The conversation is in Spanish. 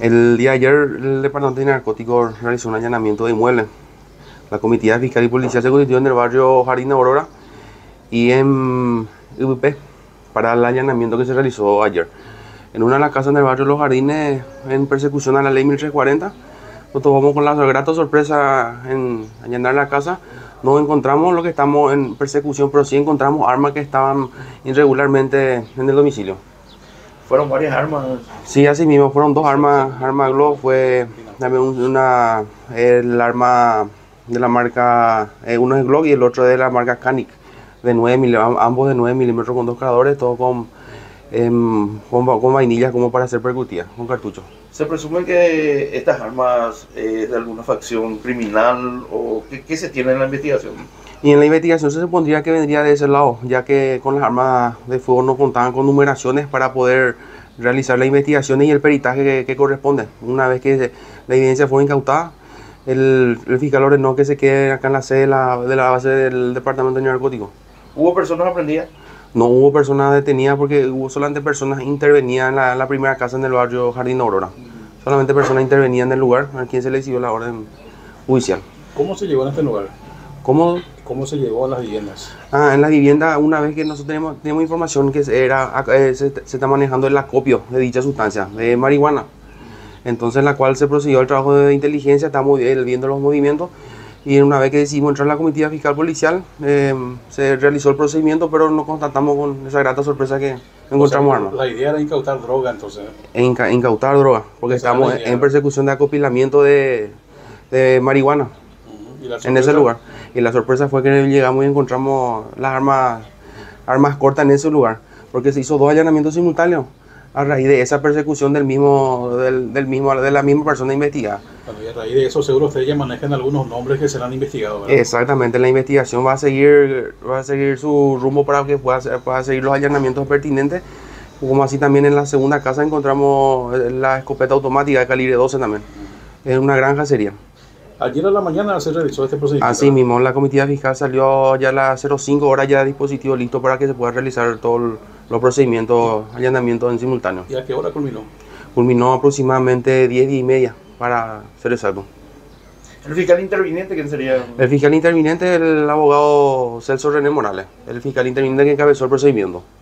El día de ayer el Departamento de Narcóticos realizó un allanamiento de inmuebles. La comitiva fiscal y policial se constituyó en el barrio Jardín de Aurora y en UP para el allanamiento que se realizó ayer. En una de las casas en el barrio Los Jardines, en persecución a la ley 1340, nos topamos con la grata sorpresa en allanar la casa. No encontramos lo que estamos en persecución, pero sí encontramos armas que estaban irregularmente en el domicilio. Fueron varias armas. Sí, así mismo, fueron dos armas Glock, fue también el arma de la marca, uno es Glock y el otro de la marca Canic, de 9 milímetros, ambos de 9 milímetros con dos cargadores, todo con vainillas como para ser percutidas, con cartucho. ¿Se presume que estas armas es de alguna facción criminal o qué se tiene en la investigación? Y en la investigación se supondría que vendría de ese lado, ya que con las armas de fuego no contaban con numeraciones para poder realizar la investigación y el peritaje que corresponde. Una vez que la evidencia fue incautada, el fiscal ordenó que se quede acá en la sede de la base del Departamento de Narcóticos. ¿Hubo personas aprendidas? No hubo personas detenidas porque hubo solamente personas intervenidas en la primera casa en el barrio Jardín de Aurora. Solamente personas intervenían en el lugar a quien se le exigió la orden judicial. ¿Cómo se llegó a este lugar? ¿Cómo se llegó a las viviendas? En la vivienda, una vez que nosotros tenemos información que se está manejando el acopio de dicha sustancia, de marihuana. Entonces, en la cual se procedió al trabajo de inteligencia, estamos viendo los movimientos. Y una vez que decidimos entrar a la comitiva fiscal policial, se realizó el procedimiento, pero nos constatamos con esa grata sorpresa que encontramos armas. La idea era incautar droga, entonces. Incautar droga, porque estamos en persecución de acopilamiento de marihuana en ese lugar. Y la sorpresa fue que llegamos y encontramos las armas cortas en ese lugar, porque se hizo dos allanamientos simultáneos a raíz de esa persecución de la misma persona investigada. Bueno, y a raíz de eso seguro ustedes ya manejan algunos nombres que serán investigados, ¿verdad? Exactamente, la investigación va a seguir su rumbo para que pueda seguir los allanamientos pertinentes, como así también en la segunda casa encontramos la escopeta automática de calibre 12 también, en una granja sería. Ayer a la mañana se realizó este procedimiento. Así mismo, la comitiva fiscal salió ya a las 05 horas ya dispositivo listo para que se pueda realizar todos los procedimientos, allanamientos en simultáneo. ¿Y a qué hora culminó? Culminó aproximadamente 10:30 para ser exacto. ¿El fiscal interviniente quién sería? El fiscal interviniente es el abogado Celso René Morales, el fiscal interviniente que encabezó el procedimiento.